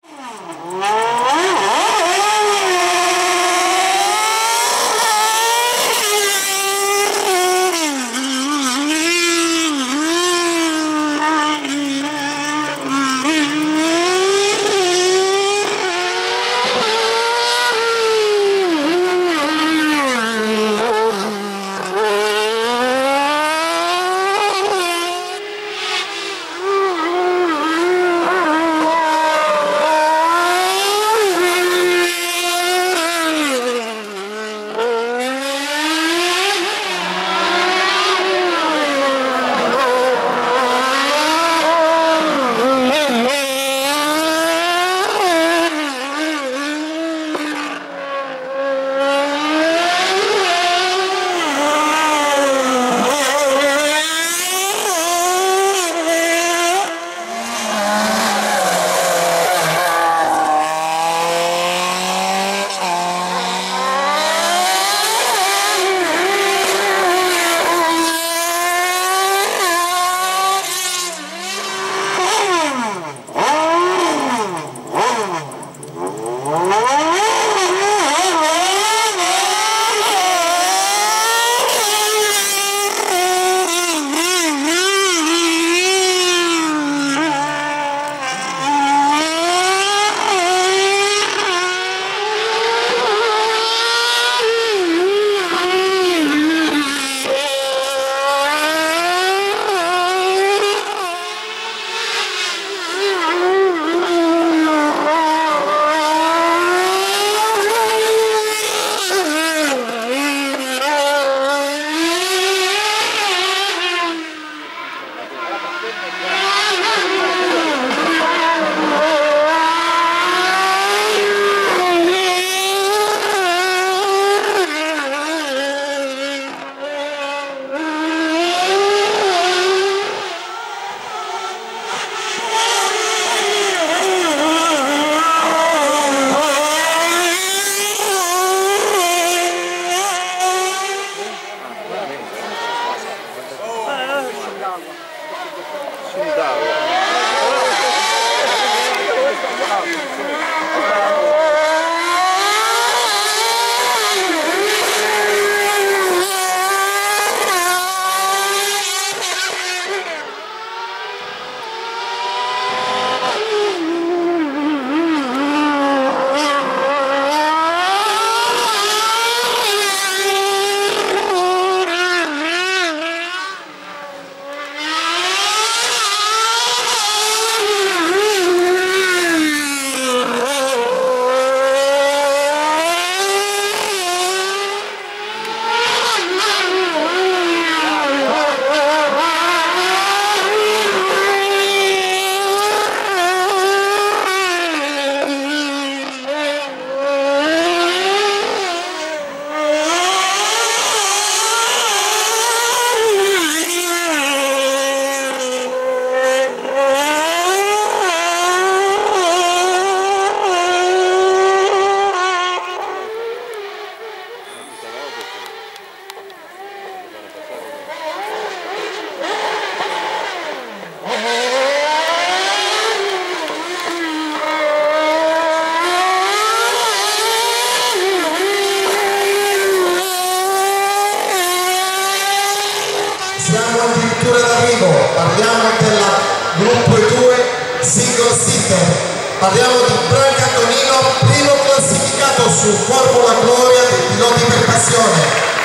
parliamo del gruppo 2 single sitter, parliamo di Branca Antonino, primo classificato su Formula Gloria dei piloti per passione.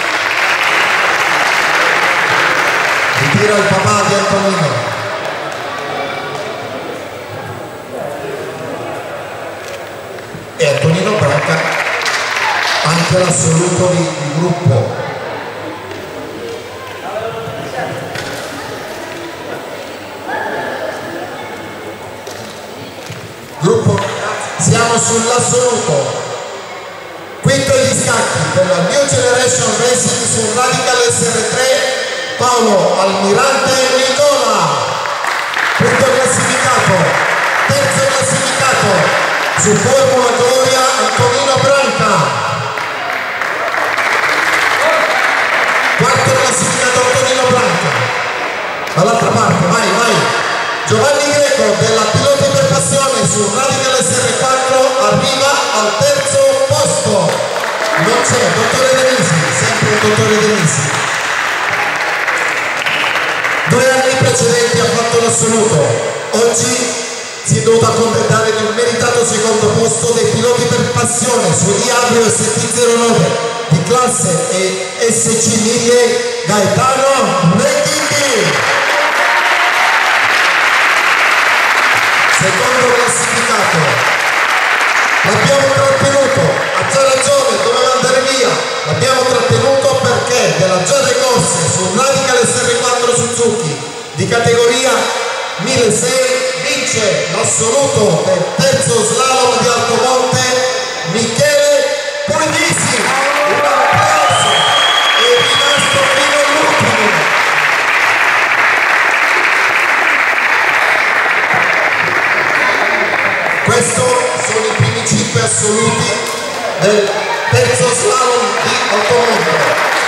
Ritira il papà di Antonino. E Antonino Branca anche l'assoluto di gruppo. Gruppo, siamo sull'assoluto. Quinto gli scacchi per la New Generation Racing su Radical SR3 Paolo Almirante Nicola. Quinto classificato. Terzo classificato su Formula Gloria Antonino Branca. Quarto classificato Antonino Branca. Dall'altra parte, vai, vai. Giovanni Greco della Piloti per Passione su Radical SR4 arriva al terzo posto. Non c'è dottore De Nisi, sempre il dottore De Nisi. 2 anni precedenti ha fatto l'assoluto, oggi si è dovuto accontentare di un meritato secondo posto dei piloti per passione su Diablo ST09 di classe e SC 1000 Gaetano Recchini. Secondo classificato, l'abbiamo trattenuto, ha già ragione, doveva andare via, l'abbiamo trattenuto perché della già corse su Radical SR4 Suzuki di categoria 1600 vince l'assoluto del terzo slalom di Altomonte Michele Puglisi. Un applauso, è rimasto fino all'ultimo. Questi sono i primi 5 assoluti del terzo slalom di Altomonte.